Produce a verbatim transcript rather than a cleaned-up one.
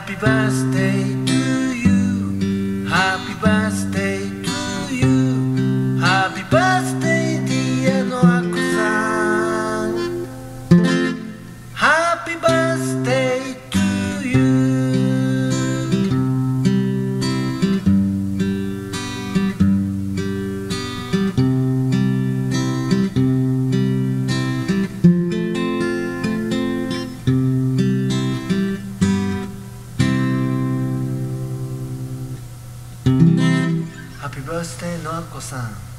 Happy birthday to you Happy birthday to you Happy birthday dear Noacco-san Happy birthday to you ハッピーバースデーのあっこさん